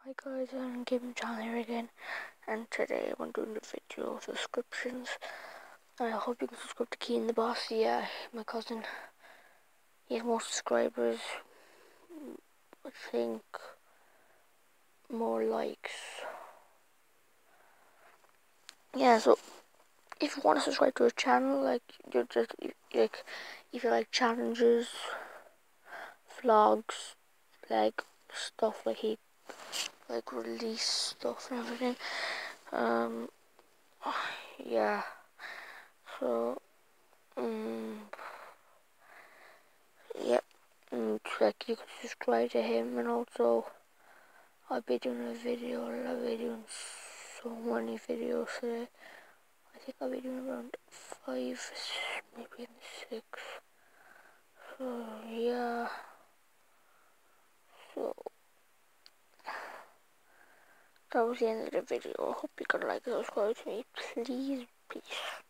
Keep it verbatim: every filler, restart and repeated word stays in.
Hi guys, I'm Game Channel here again, and today I'm doing the video subscriptions. I hope you can subscribe to Cian the Boss. Yeah, my cousin. He has more subscribers. I think more likes. Yeah, so if you want to subscribe to his channel, like you're just like if you like challenges, vlogs, like stuff like he like release stuff and everything. Um, yeah. So, um. Yep, and like you can subscribe to him, and also I'll be doing a video. I'll be doing so many videos today. I think I'll be doing around five, maybe even six. So yeah. So that was the end of the video. I hope you could like and subscribe to me, please. Peace.